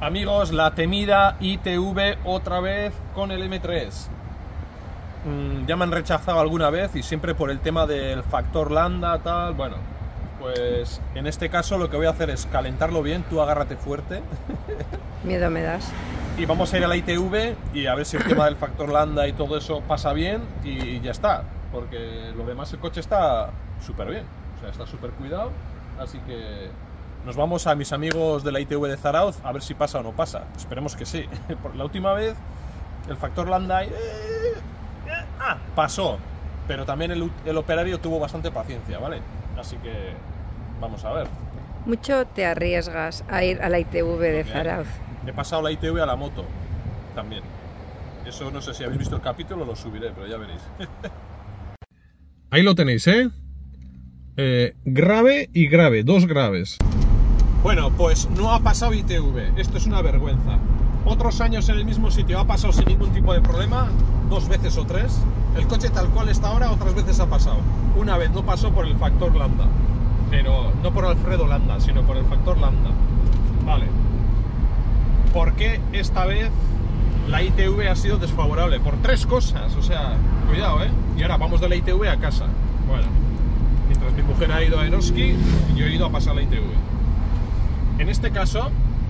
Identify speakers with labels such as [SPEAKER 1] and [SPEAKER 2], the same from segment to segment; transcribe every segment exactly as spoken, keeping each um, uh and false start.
[SPEAKER 1] Amigos, la temida I T V otra vez con el M tres. Mm, ya me han rechazado alguna vez y siempre por el tema del factor lambda, tal. Bueno, pues en este caso lo que voy a hacer es calentarlo bien, tú agárrate fuerte.
[SPEAKER 2] Miedo me das.
[SPEAKER 1] Y vamos a ir a la I T V y a ver si el tema del factor lambda y todo eso pasa bien y ya está. Porque lo demás el coche está súper bien, o sea, está súper cuidado, así que nos vamos a mis amigos de la I T V de Zarauz a ver si pasa o no pasa. Esperemos que sí. La última vez el factor lambda eh, eh, ah, pasó, pero también el, el operario tuvo bastante paciencia, ¿vale? Así que vamos a ver.
[SPEAKER 2] Mucho te arriesgas a ir a la I T V de Zarauz.
[SPEAKER 1] He pasado la I T V a la moto también. Eso no sé si habéis visto el capítulo, lo subiré, pero ya veréis. Ahí lo tenéis, ¿eh? ¿eh? Grave y grave, dos graves. Bueno, pues no ha pasado I T V, esto es una vergüenza. Otros años en el mismo sitio ha pasado sin ningún tipo de problema, dos veces o tres. El coche tal cual está ahora, otras veces ha pasado. Una vez no pasó por el factor lambda, pero no por Alfredo Landa, sino por el factor lambda. Vale. ¿Por qué esta vez la I T V ha sido desfavorable? Por tres cosas, o sea, cuidado, ¿eh? Y ahora vamos de la I T V a casa. Bueno, mientras mi mujer ha ido a Eroski, yo he ido a pasar la I T V. En este caso...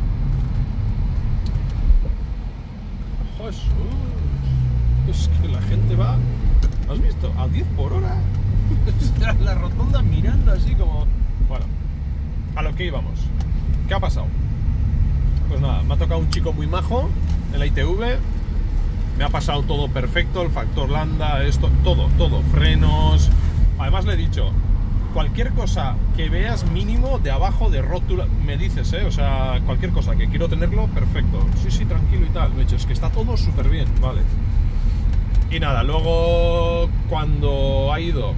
[SPEAKER 1] ¡Jesús! Es que la gente va... ¿Has visto? A diez por hora. La rotonda mirando así como... Bueno, a lo que íbamos. ¿Qué ha pasado? Pues nada, me ha tocado un chico muy majo en la I T V. Me ha pasado todo perfecto, el factor lambda, esto, todo, todo, frenos. Además le he dicho, cualquier cosa que veas mínimo de abajo de rótula, me dices, ¿eh? O sea, cualquier cosa que quiero tenerlo, perfecto. Sí, sí, tranquilo y tal. Me he dicho, es que está todo súper bien, vale. Y nada, luego cuando ha ido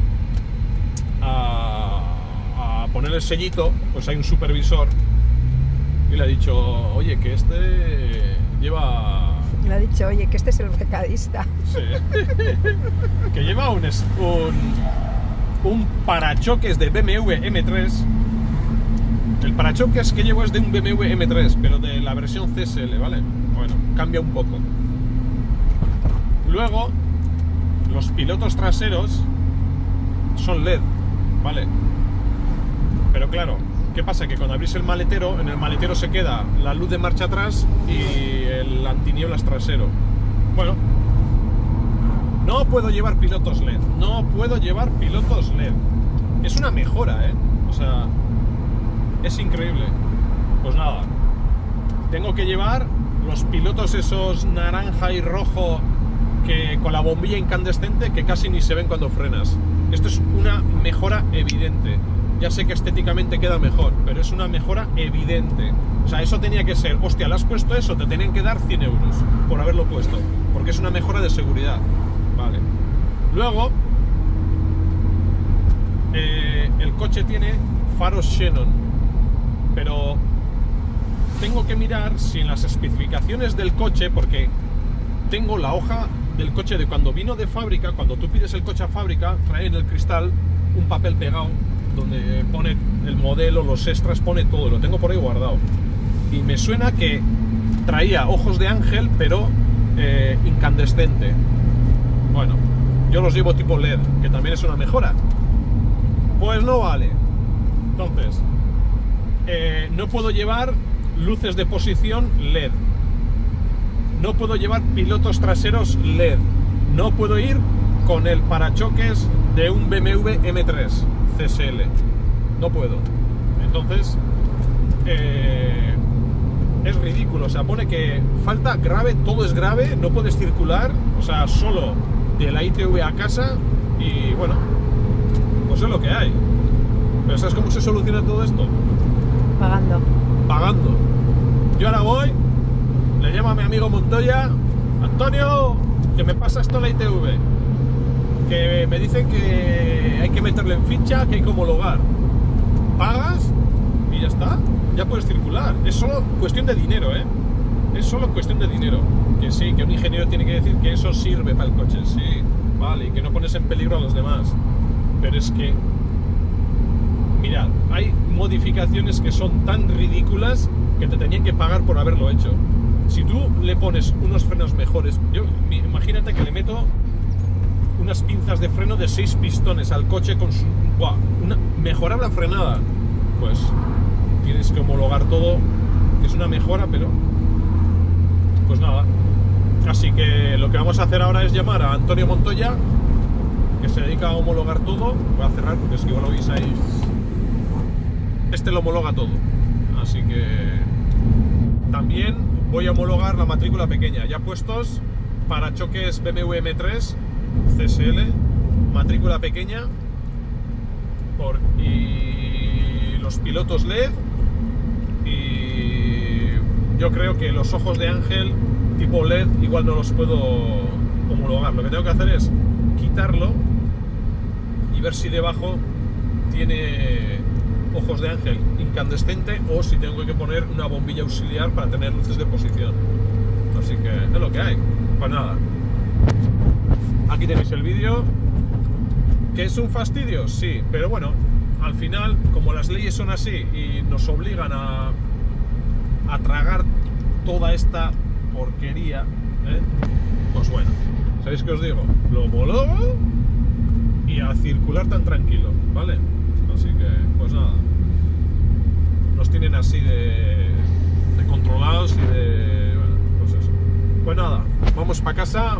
[SPEAKER 1] a, a poner el sellito, pues hay un supervisor y le ha dicho, oye, que este lleva...
[SPEAKER 2] Le ha dicho, oye, que este es el becadista.
[SPEAKER 1] Sí. Que lleva un, un, un parachoques de B M W M tres. El parachoques que llevo es de un B M W M tres, pero de la versión C S L, ¿vale? Bueno, cambia un poco. Luego, los pilotos traseros son L E D, ¿vale? Pero claro, ¿qué pasa? Que cuando abrís el maletero, en el maletero se queda la luz de marcha atrás y el antinieblas trasero. Bueno, no puedo llevar pilotos L E D, no puedo llevar pilotos L E D. Es una mejora, ¿eh? O sea, es increíble. Pues nada, tengo que llevar los pilotos esos naranja y rojo que con la bombilla incandescente que casi ni se ven cuando frenas. Esto es una mejora evidente. Ya sé que estéticamente queda mejor, pero es una mejora evidente. O sea, eso tenía que ser, hostia, le has puesto eso, te tenían que dar cien euros por haberlo puesto, porque es una mejora de seguridad. Vale. Luego, eh, el coche tiene faros Xenon, pero tengo que mirar si en las especificaciones del coche, porque tengo la hoja del coche de cuando vino de fábrica, cuando tú pides el coche a fábrica, trae en el cristal un papel pegado donde pone el modelo, los extras, pone todo, lo tengo por ahí guardado. Y me suena que traía ojos de ángel, pero eh, incandescente. Bueno, yo los llevo tipo L E D, que también es una mejora. Pues no vale. Entonces, eh, no puedo llevar luces de posición L E D. No puedo llevar pilotos traseros L E D. No puedo ir con el parachoques de un B M W M tres C S L. No puedo. Entonces, eh, es ridículo. O sea, pone que falta grave, todo es grave, no puedes circular. O sea, solo de la I T V a casa. Y bueno, pues es lo que hay. Pero ¿sabes cómo se soluciona todo esto?
[SPEAKER 2] Pagando.
[SPEAKER 1] Pagando. Yo ahora voy, le llamo a mi amigo Montoya, Antonio, que me pasa esto en la I T V. Que me dicen que hay que meterle en ficha, que hay que homologar. Pagas y ya está, ya puedes circular. Es solo cuestión de dinero, ¿eh? Es solo cuestión de dinero. Que sí, que un ingeniero tiene que decir que eso sirve para el coche, sí, vale, y que no pones en peligro a los demás. Pero es que, mirad, hay modificaciones que son tan ridículas que te tenían que pagar por haberlo hecho. Si tú le pones unos frenos mejores, yo imagínate que le meto unas pinzas de freno de seis pistones al coche con su... ¡buah! Una, mejorar la frenada, pues tienes que homologar todo, es una mejora, pero pues nada. Así que lo que vamos a hacer ahora es llamar a Antonio Montoya, que se dedica a homologar todo. Voy a cerrar porque es que igual lo veis ahí. Este lo homologa todo, así que también voy a homologar la matrícula pequeña. Ya puestos parachoques B M W M tres C S L, matrícula pequeña, por, y los pilotos L E D, y yo creo que los ojos de ángel tipo L E D igual no los puedo homologar. Lo que tengo que hacer es quitarlo y ver si debajo tiene ojos de ángel incandescente o si tengo que poner una bombilla auxiliar para tener luces de posición. Así que es lo que hay. Pues nada, aquí tenéis el vídeo. ¿Que es un fastidio? Sí, pero bueno, al final, como las leyes son así y nos obligan a, a tragar toda esta porquería, ¿eh? Pues bueno, ¿sabéis qué os digo? Lo homologo y a circular tan tranquilo, ¿vale? Así que, pues nada, nos tienen así de, de controlados y de... Bueno, pues eso. Pues nada, vamos para casa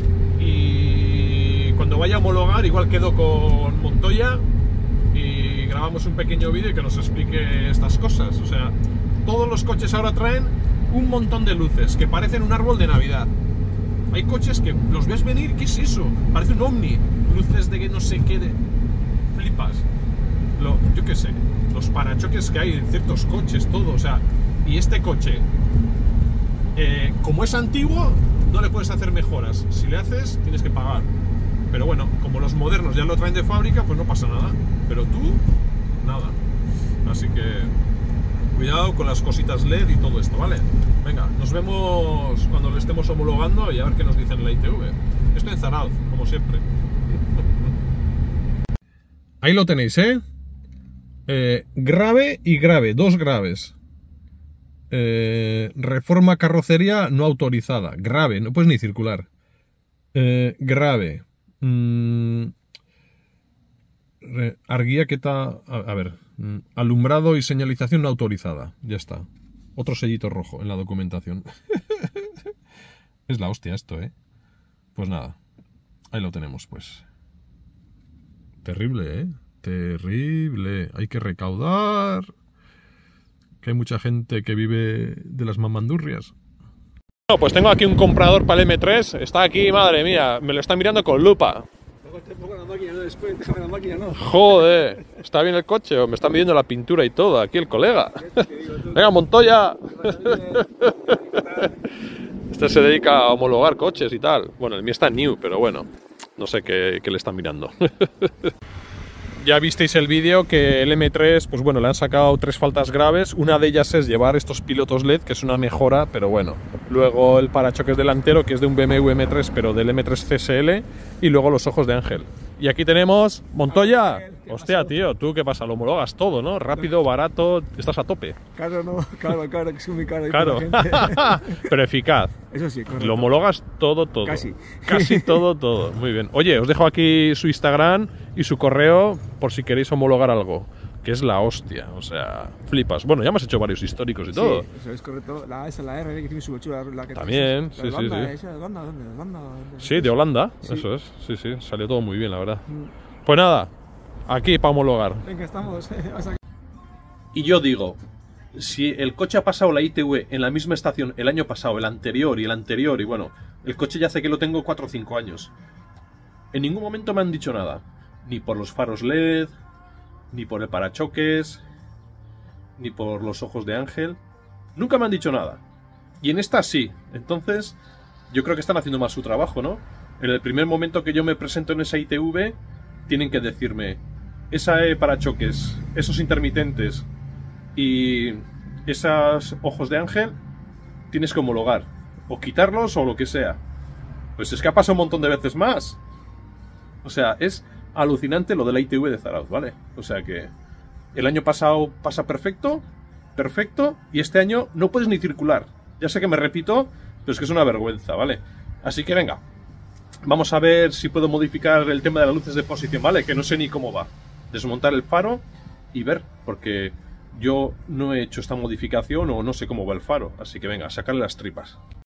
[SPEAKER 1] y cuando vaya a homologar igual quedo con Montoya y grabamos un pequeño vídeo que nos explique estas cosas. O sea, todos los coches ahora traen un montón de luces que parecen un árbol de Navidad. Hay coches que los ves venir, ¿qué es eso? Parece un Omni, luces de que no sé qué, de... flipas. Lo, yo qué sé, los parachoques que hay en ciertos coches, todo, o sea, y este coche, eh, como es antiguo, no le puedes hacer mejoras. Si le haces, tienes que pagar. Pero bueno, como los modernos ya lo traen de fábrica, pues no pasa nada. Pero tú, nada. Así que cuidado con las cositas L E D y todo esto, ¿vale? Venga, nos vemos cuando lo estemos homologando y a ver qué nos dicen en la I T V. Estoy en Zarauz, como siempre. Ahí lo tenéis, ¿eh? Eh, grave y grave, dos graves. Eh, reforma carrocería no autorizada. Grave, no puedes ni circular. Eh, grave. Mm, re, arguía que está... A, a ver. Mm, alumbrado y señalización no autorizada. Ya está. Otro sellito rojo en la documentación. Es la hostia esto, ¿eh? Pues nada. Ahí lo tenemos, pues. Terrible, ¿eh? Terrible. Hay que recaudar. Que hay mucha gente que vive de las mamandurrias. Bueno, pues tengo aquí un comprador para el M tres. Está aquí, madre mía. Me lo está mirando con lupa. Joder. ¿Está bien el coche? ¿O me está midiendo la pintura y todo? Aquí el colega. Venga, Montoya. Este se dedica a homologar coches y tal. Bueno, el mío está new, pero bueno. No sé qué, qué le está mirando. Ya visteis el vídeo que el M tres, pues bueno, le han sacado tres faltas graves. Una de ellas es llevar estos pilotos L E D, que es una mejora, pero bueno. Luego el parachoques delantero, que es de un B M W M tres, pero del M tres C S L. Y luego los ojos de ángel. Y aquí tenemos Montoya. Hostia, tío, tú qué pasa, lo homologas todo, ¿no? Rápido, barato, estás a tope.
[SPEAKER 3] Caro no, caro, caro, que es muy caro.
[SPEAKER 1] Claro, pero eficaz.
[SPEAKER 3] Eso sí, correcto.
[SPEAKER 1] Lo homologas todo, todo.
[SPEAKER 3] Casi.
[SPEAKER 1] Casi todo, todo. Muy bien. Oye, os dejo aquí su Instagram y su correo por si queréis homologar algo. Que es la hostia, o sea, flipas. Bueno, ya hemos hecho varios históricos y todo.
[SPEAKER 3] Sí, eso es correcto. La, esa, la R, que tiene su chula. La que
[SPEAKER 1] También, sí,
[SPEAKER 3] sí,
[SPEAKER 1] sí, sí.
[SPEAKER 3] Esa, ¿de Holanda? ¿Dónde? ¿De Holanda? ¿Dónde?
[SPEAKER 1] Sí, de Holanda,
[SPEAKER 3] Sí.
[SPEAKER 1] eso es. Sí, sí, salió todo muy bien, la verdad. Pues nada, aquí para homologar.
[SPEAKER 3] Venga, estamos.
[SPEAKER 1] Y yo digo, si el coche ha pasado la I T V en la misma estación el año pasado, el anterior y el anterior, y bueno, el coche ya hace que lo tengo cuatro o cinco años. En ningún momento me han dicho nada. Ni por los faros L E D, ni por el parachoques, ni por los ojos de ángel. Nunca me han dicho nada. Y en esta sí. Entonces, yo creo que están haciendo mal su trabajo, ¿no? En el primer momento que yo me presento en esa I T V, tienen que decirme, esa E parachoques, esos intermitentes y esos ojos de ángel, tienes que homologar. O quitarlos o lo que sea. Pues es que ha pasado un montón de veces más. O sea, es alucinante lo de la I T V de Zarauz, ¿vale? O sea que el año pasado pasa perfecto perfecto y este año no puedes ni circular. Ya sé que me repito, pero es que es una vergüenza, ¿vale? Así que venga, vamos a ver si puedo modificar el tema de las luces de posición, ¿vale? Que no sé ni cómo va. Desmontar el faro y ver, porque yo no he hecho esta modificación o no sé cómo va el faro. Así que venga, a sacarle las tripas.